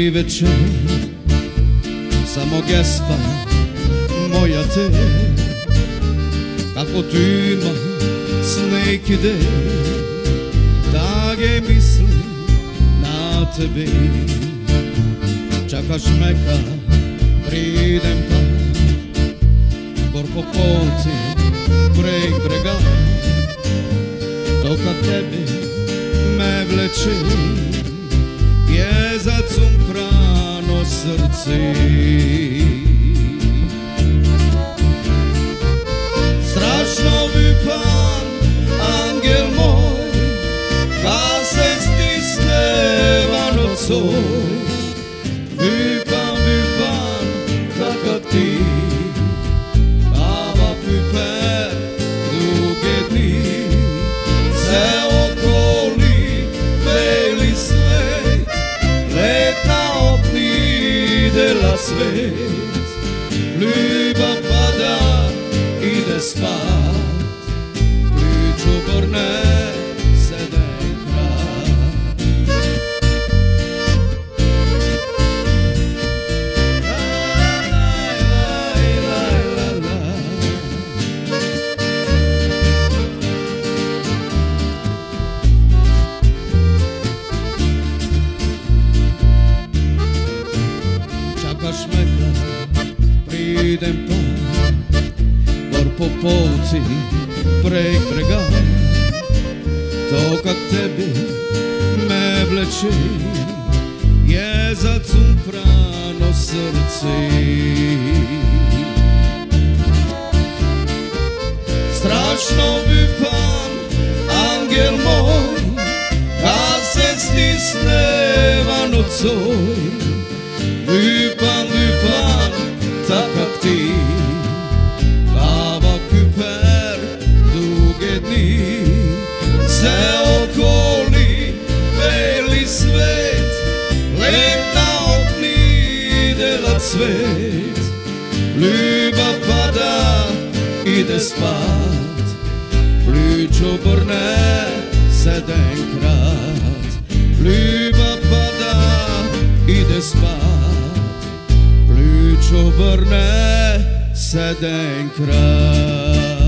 večer, samo gesta moja te, kako tu ima neki dan, tak je mislim na tebe. Čakaš me kad pridem pa, gor po poti prek brega, to kad tebe me vleče, je zacumprano srce. Strašno bi pan, angel moj, kad se stisneva nocoj. Bi pan, tak kak ti, kava piper duge dni, se okoli beli svet, let na okni dela svet, ljubav pada, ide spat, priču gorne sedem krat. Čakaš me kad pridem pa, gor po poti prek brega, to kak tebi me vleče, je zacumprano srce. Strašno bi pan, angel moj, kad se stisneva nocoj. Bi pan, tak kak ti, kava kuper duge dni, se okoli beli svet, let na okni dela cvet, ljubav pada, ide spat, ključ obrne sedemkrat, ljubav pada, ide spat, ključ obrne sedemkrat.